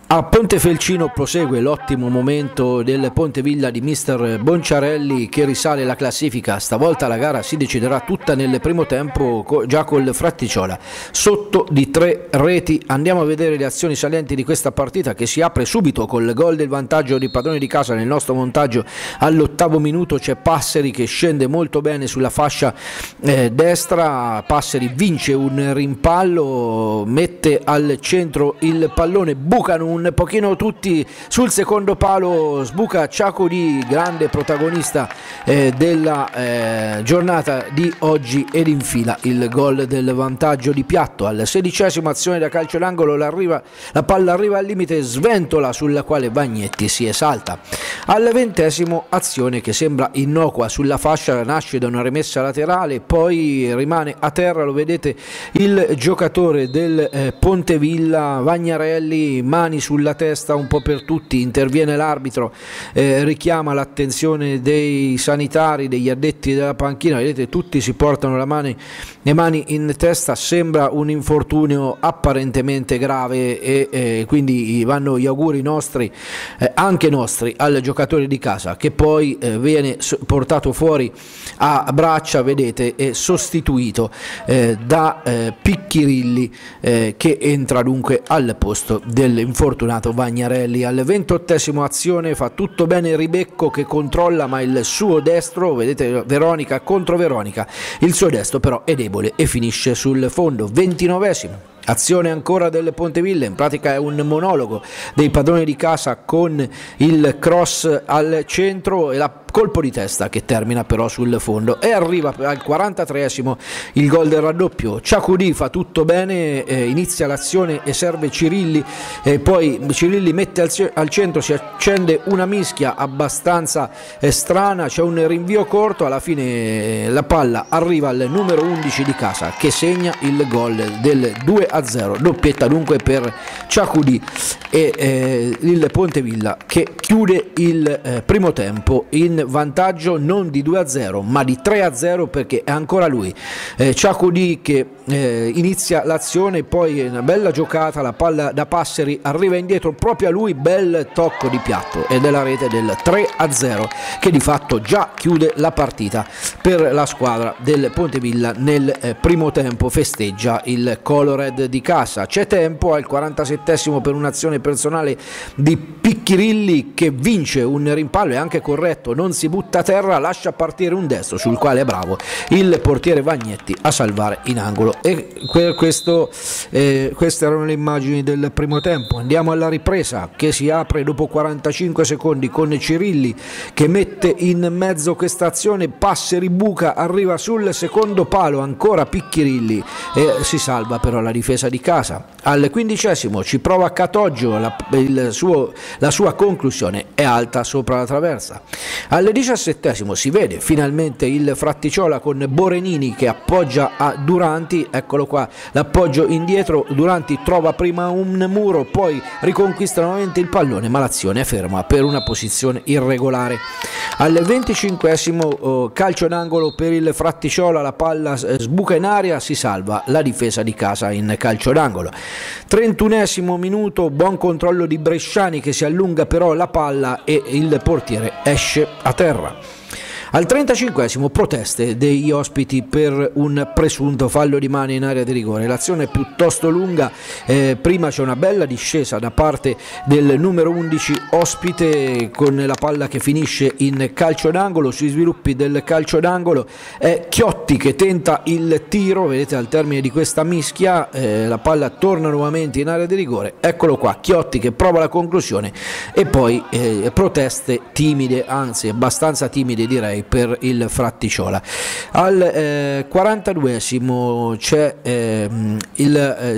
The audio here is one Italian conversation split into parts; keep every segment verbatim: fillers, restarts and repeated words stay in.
A Pontefelcino prosegue l'ottimo momento del Pontevilla di mister Bonciarelli, che risale la classifica. Stavolta la gara si deciderà tutta nel primo tempo, già col Fratticiola sotto di tre reti. Andiamo a vedere le azioni salienti di questa partita, che si apre subito col gol del vantaggio di padroni di casa. Nel nostro montaggio all'ottavo minuto c'è Passeri che scende molto bene sulla fascia eh, destra. Passeri vince un rimpallo, mette al centro il pallone, bucano un pochino tutti sul secondo palo, sbuca Ciacodi, grande protagonista eh, della eh, giornata di oggi, ed infila il gol del vantaggio di piatto. Al sedicesimo, azione da calcio d'angolo, la, la palla arriva al limite, sventola sulla quale Vagnetti si esalta. Al ventesimo, azione che sembra innocua sulla fascia, nasce da una rimessa laterale, poi rimane a terra, lo vedete il giocatore del eh, Pontevilla, Vagnarelli, mani sulla testa un po' per tutti, interviene l'arbitro, eh, richiama l'attenzione dei sanitari, degli addetti della panchina, vedete tutti si portano la mani, le mani in testa, sembra un infortunio apparentemente grave e eh, quindi vanno gli auguri nostri, eh, anche nostri, al giocatore di casa, che poi eh, viene portato fuori a braccia, vedete, e sostituito eh, da eh, Picchirilli eh, che entra dunque al posto dell'infortunato Vagnarelli. Al ventottesimo, azione, fa tutto bene Ribecco che controlla, ma il suo destro, vedete Veronica contro Veronica, il suo destro però è debole e finisce sul fondo. ventinovesimo, azione ancora del Pontevilla, in pratica è un monologo dei padroni di casa con il cross al centro e la colpo di testa che termina però sul fondo, e arriva al quarantatreesimo il gol del raddoppio. Ciacudi fa tutto bene, eh, inizia l'azione e serve Cirilli, eh, poi Cirilli mette al, al centro, si accende una mischia abbastanza eh, strana, c'è un rinvio corto, alla fine eh, la palla arriva al numero undici di casa che segna il gol del due a zero, doppietta dunque per Ciacudi e eh, il Pontevilla che chiude il eh, primo tempo in vantaggio non di due a zero ma di tre a zero, perché è ancora lui, eh, Ciacudi, che eh, inizia l'azione, poi una bella giocata, la palla da Passeri arriva indietro proprio a lui, bel tocco di piatto ed è la rete del tre a zero che di fatto già chiude la partita per la squadra del Pontevilla. Nel eh, primo tempo festeggia il Colored di casa. C'è tempo al quarantasettesimo per un'azione personale di Picchirilli che vince un rimpallo, è anche corretto, non si butta a terra, lascia partire un destro sul quale è bravo il portiere Vagnetti a salvare in angolo. E questo, eh, queste erano le immagini del primo tempo. Andiamo alla ripresa che si apre dopo quarantacinque secondi con Cirilli che mette in mezzo questa azione, Passeri buca, arriva sul secondo palo, ancora Picchirilli e si salva però la difesa di casa. Al quindicesimo ci prova Catoggio, la, il suo, la sua conclusione è alta sopra la traversa. Al diciassettesimo si vede finalmente il Fratticiola con Borenini che appoggia a Duranti, eccolo qua l'appoggio indietro, Duranti trova prima un muro, poi riconquista nuovamente il pallone, ma l'azione è ferma per una posizione irregolare. Al venticinquesimo oh, calcio d'angolo per il Fratticiola, la palla sbuca in aria, si salva la difesa di casa in calcio d'angolo. trentunesimo minuto, buon controllo di Bresciani che si allunga però la palla e il portiere esce a terra. Al trentacinquesimo proteste degli ospiti per un presunto fallo di mano in area di rigore, l'azione è piuttosto lunga, eh, prima c'è una bella discesa da parte del numero undici ospite con la palla che finisce in calcio d'angolo. Sui sviluppi del calcio d'angolo è Chiotti che tenta il tiro, vedete al termine di questa mischia eh, la palla torna nuovamente in area di rigore, eccolo qua Chiotti che prova la conclusione e poi eh, proteste timide, anzi abbastanza timide direi, per il Fratticiola. Al eh, quarantaduesimo c'è eh, il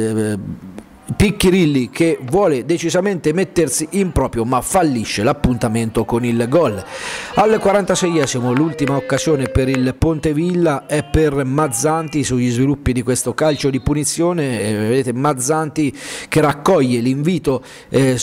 eh, Picchirilli che vuole decisamente mettersi in proprio ma fallisce l'appuntamento con il gol. Al quarantaseiesimo l'ultima occasione per il Pontevilla è per Mazzanti sugli sviluppi di questo calcio di punizione, eh, vedete Mazzanti che raccoglie l'invito eh,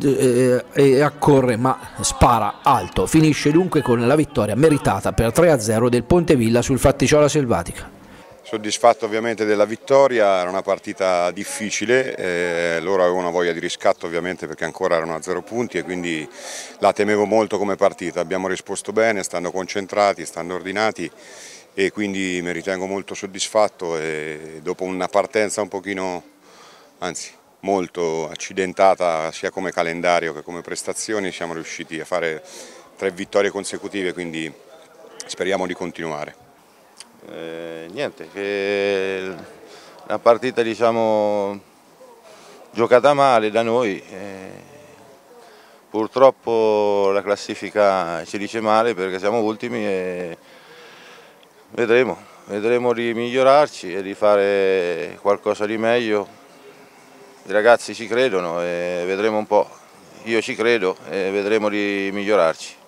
eh, e accorre ma spara alto, finisce dunque con la vittoria meritata per tre a zero del Pontevilla sul Fratticiola Selvatica. Soddisfatto ovviamente della vittoria, era una partita difficile, eh, loro avevano voglia di riscatto ovviamente perché ancora erano a zero punti e quindi la temevo molto come partita. Abbiamo risposto bene, stando concentrati, stando ordinati e quindi mi ritengo molto soddisfatto e dopo una partenza un pochino, anzi molto accidentata sia come calendario che come prestazioni, siamo riusciti a fare tre vittorie consecutive, quindi speriamo di continuare. Eh, niente, che una partita diciamo giocata male da noi, eh, purtroppo la classifica ci dice male perché siamo ultimi e vedremo, vedremo di migliorarci e di fare qualcosa di meglio. I ragazzi ci credono e vedremo un po', io ci credo e vedremo di migliorarci.